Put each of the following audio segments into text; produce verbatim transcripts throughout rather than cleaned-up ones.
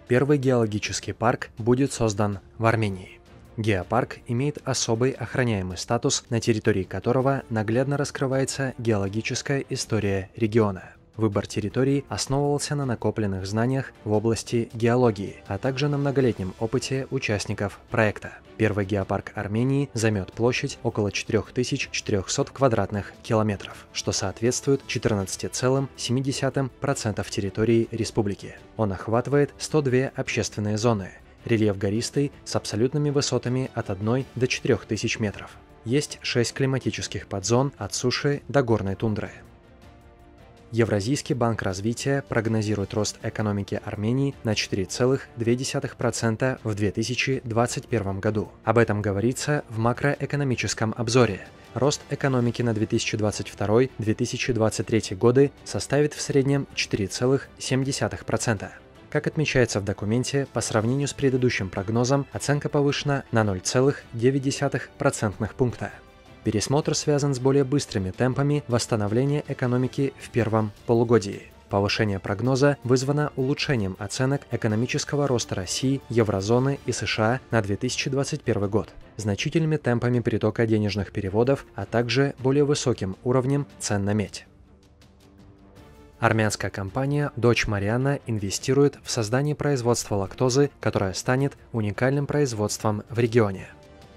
Первый геологический парк будет создан в Армении. Геопарк имеет особый охраняемый статус, на территории которого наглядно раскрывается геологическая история региона. Выбор территории основывался на накопленных знаниях в области геологии, а также на многолетнем опыте участников проекта. Первый геопарк Армении займет площадь около четыре тысячи четыреста квадратных километров, что соответствует четырнадцати целых семи десятых процента территории республики. Он охватывает сто две общественные зоны. Рельеф гористый с абсолютными высотами от одной до четырёх тысяч метров. Есть шесть климатических подзон от суши до горной тундры. Евразийский банк развития прогнозирует рост экономики Армении на четыре целых две десятых процента в две тысячи двадцать первом году. Об этом говорится в макроэкономическом обзоре. Рост экономики на две тысячи двадцать второй — две тысячи двадцать третий годы составит в среднем четыре целых семь десятых процента. Как отмечается в документе, по сравнению с предыдущим прогнозом, оценка повышена на ноль целых девять десятых процентных пункта. Пересмотр связан с более быстрыми темпами восстановления экономики в первом полугодии. Повышение прогноза вызвано улучшением оценок экономического роста России, Еврозоны и США на две тысячи двадцать первый год, значительными темпами притока денежных переводов, а также более высоким уровнем цен на медь. Армянская компания Дочь Марианна инвестирует в создание производства лактозы, которое станет уникальным производством в регионе.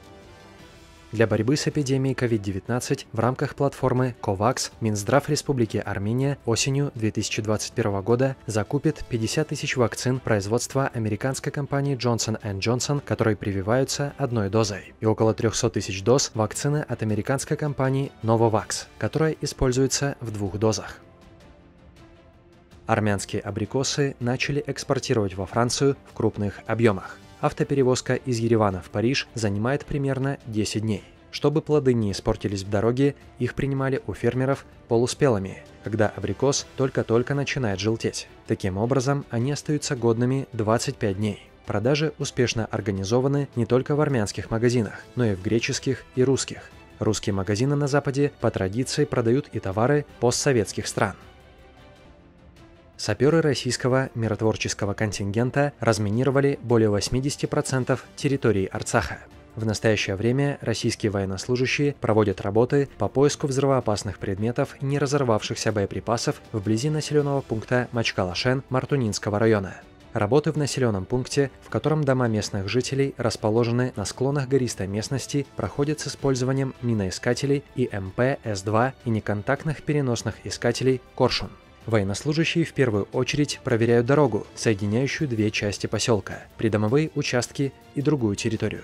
Для борьбы с эпидемией ковид девятнадцать в рамках платформы COVAX Минздрав Республики Армения осенью две тысячи двадцать первого года закупит пятьдесят тысяч вакцин производства американской компании Джонсон энд Джонсон, которые прививаются одной дозой, и около трёхсот тысяч доз вакцины от американской компании Novavax, которая используется в двух дозах. Армянские абрикосы начали экспортировать во Францию в крупных объемах. Автоперевозка из Еревана в Париж занимает примерно десять дней. Чтобы плоды не испортились в дороге, их принимали у фермеров полуспелыми, когда абрикос только-только начинает желтеть. Таким образом, они остаются годными двадцать пять дней. Продажи успешно организованы не только в армянских магазинах, но и в греческих и русских. Русские магазины на Западе по традиции продают и товары постсоветских стран. Саперы российского миротворческого контингента разминировали более восьмидесяти процентов территории Арцаха. В настоящее время российские военнослужащие проводят работы по поиску взрывоопасных предметов и не разорвавшихся боеприпасов вблизи населенного пункта Мачкалашен Мартунинского района. Работы в населенном пункте, в котором дома местных жителей расположены на склонах гористой местности, проходят с использованием миноискателей и эм пэ эс два и неконтактных переносных искателей «Коршун». Военнослужащие в первую очередь проверяют дорогу, соединяющую две части поселка, придомовые участки и другую территорию.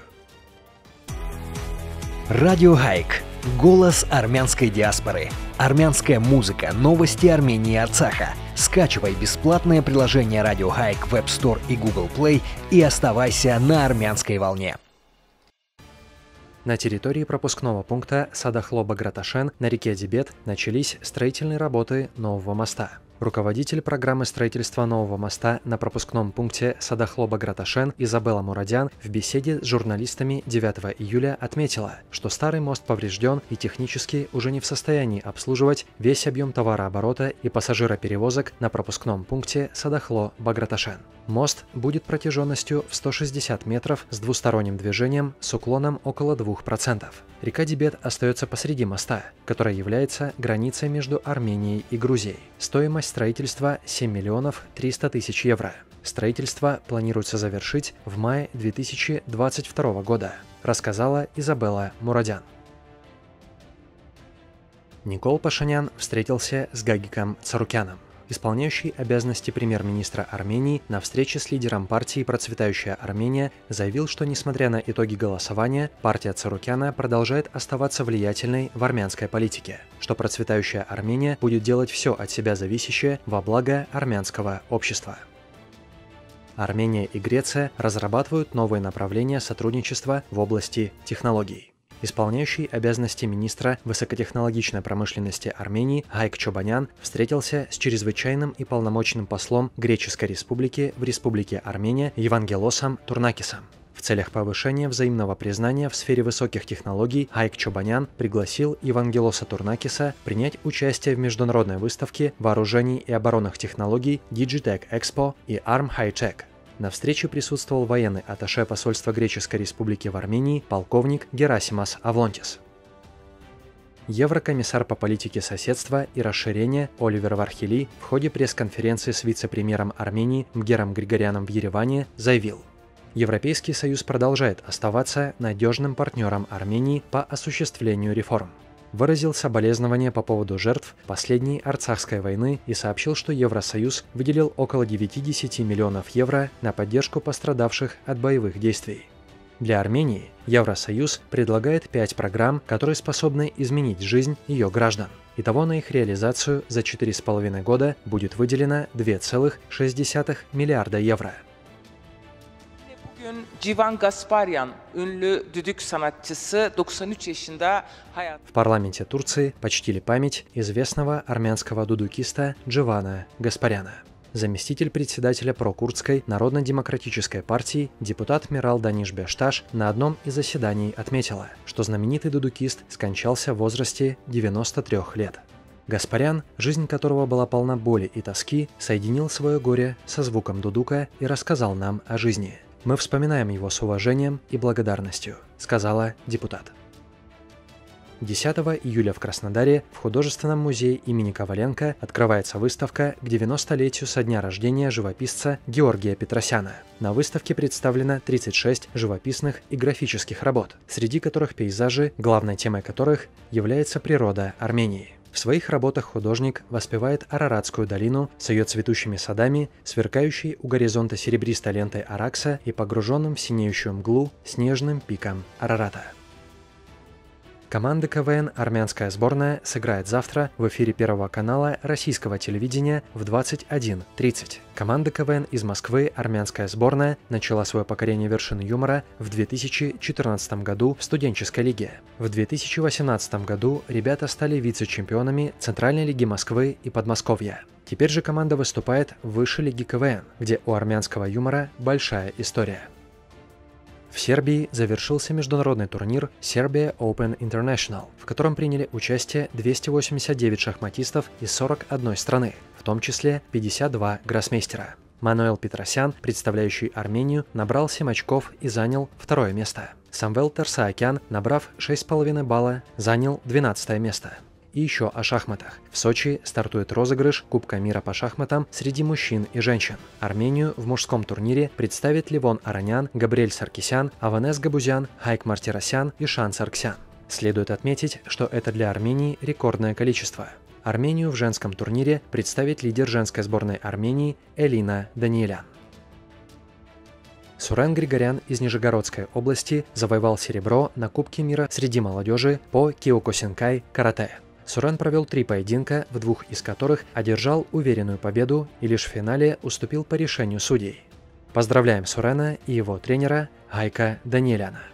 Радио Хайк. Голос армянской диаспоры. Армянская музыка, новости Армении и Арцаха. Скачивай бесплатное приложение Радио Хайк в App Store и Google Play и оставайся на армянской волне. На территории пропускного пункта Садахло-Баграташен на реке Дебет начались строительные работы нового моста. Руководитель программы строительства нового моста на пропускном пункте Садахло-Баграташен Изабелла Мурадян в беседе с журналистами девятого июля отметила, что старый мост поврежден и технически уже не в состоянии обслуживать весь объем товарооборота и пассажироперевозок на пропускном пункте Садахло-Баграташен. Мост будет протяженностью в сто шестьдесят метров с двусторонним движением с уклоном около двух процентов. Река Дебет остается посреди моста, который является границей между Арменией и Грузией. Стоимость строительства семь миллионов триста тысяч евро. Строительство планируется завершить в мае две тысячи двадцать второго года, рассказала Изабелла Мурадян. Никол Пашинян встретился с Гагиком Царукяном. Исполняющий обязанности премьер-министра Армении на встрече с лидером партии «Процветающая Армения» заявил, что, несмотря на итоги голосования, партия Царукяна продолжает оставаться влиятельной в армянской политике, что «Процветающая Армения» будет делать все от себя зависящее во благо армянского общества. Армения и Греция разрабатывают новые направления сотрудничества в области технологий. Исполняющий обязанности министра высокотехнологичной промышленности Армении Гайк Чобанян встретился с чрезвычайным и полномочным послом Греческой Республики в Республике Армения Евангелосом Турнакисом. В целях повышения взаимного признания в сфере высоких технологий Гайк Чобанян пригласил Евангелоса Турнакиса принять участие в международной выставке вооружений и оборонных технологий Digitech Expo и Arm High Tech. На встрече присутствовал военный атташе посольства Греческой Республики в Армении полковник Герасимас Авлонтис. Еврокомиссар по политике соседства и расширения Оливер Вархели в ходе пресс-конференции с вице-премьером Армении Мгером Григоряном в Ереване заявил: Европейский Союз продолжает оставаться надежным партнером Армении по осуществлению реформ. Выразил соболезнования по поводу жертв последней Арцахской войны и сообщил, что Евросоюз выделил около девятьдесят миллионов евро на поддержку пострадавших от боевых действий. Для Армении Евросоюз предлагает пять программ, которые способны изменить жизнь ее граждан. Итого на их реализацию за четыре с половиной года будет выделено две целых шесть десятых миллиарда евро. В парламенте Турции почтили память известного армянского дудукиста Дживана Гаспаряна. Заместитель председателя прокурдской Народно-демократической партии депутат Мирал Даниш Бешташ на одном из заседаний отметила, что знаменитый дудукист скончался в возрасте девяноста трёх лет. Гаспарян, жизнь которого была полна боли и тоски, соединил свое горе со звуком дудука и рассказал нам о жизни. Мы вспоминаем его с уважением и благодарностью, сказала депутат. десятого июля в Краснодаре в художественном музее имени Коваленко открывается выставка к девяностолетию со дня рождения живописца Георгия Петросяна. На выставке представлено тридцать шесть живописных и графических работ, среди которых пейзажи, главной темой которых является природа Армении. В своих работах художник воспевает Араратскую долину с ее цветущими садами, сверкающей у горизонта серебристой лентой Аракса и погруженным в синеющую мглу снежным пиком Арарата. Команда КВН «Армянская сборная» сыграет завтра в эфире Первого канала российского телевидения в двадцать один тридцать. Команда КВН из Москвы «Армянская сборная» начала свое покорение вершин юмора в две тысячи четырнадцатом году в студенческой лиге. В две тысячи восемнадцатом году ребята стали вице-чемпионами Центральной лиги Москвы и Подмосковья. Теперь же команда выступает в высшей лиге КВН, где у армянского юмора большая история. В Сербии завершился международный турнир Serbia Open International, в котором приняли участие двести восемьдесят девять шахматистов из сорок одной страны, в том числе пятьдесят два гроссмейстера. Мануэл Петросян, представляющий Армению, набрал семь очков и занял второе место. Самвел Терсаакян, набрав шесть с половиной балла, занял двенадцатое место. И еще о шахматах. В Сочи стартует розыгрыш Кубка мира по шахматам среди мужчин и женщин. Армению в мужском турнире представит Левон Аранян, Габриэль Саркисян, Аванес Габузян, Хайк Мартиросян и Шан Сарксян. Следует отметить, что это для Армении рекордное количество. Армению в женском турнире представит лидер женской сборной Армении Элина Даниэлян. Сурен Григорян из Нижегородской области завоевал серебро на Кубке мира среди молодежи по киокусинкай карате. Сурен провел три поединка, в двух из которых одержал уверенную победу и лишь в финале уступил по решению судей. Поздравляем Сурена и его тренера Хайка Даниэляна.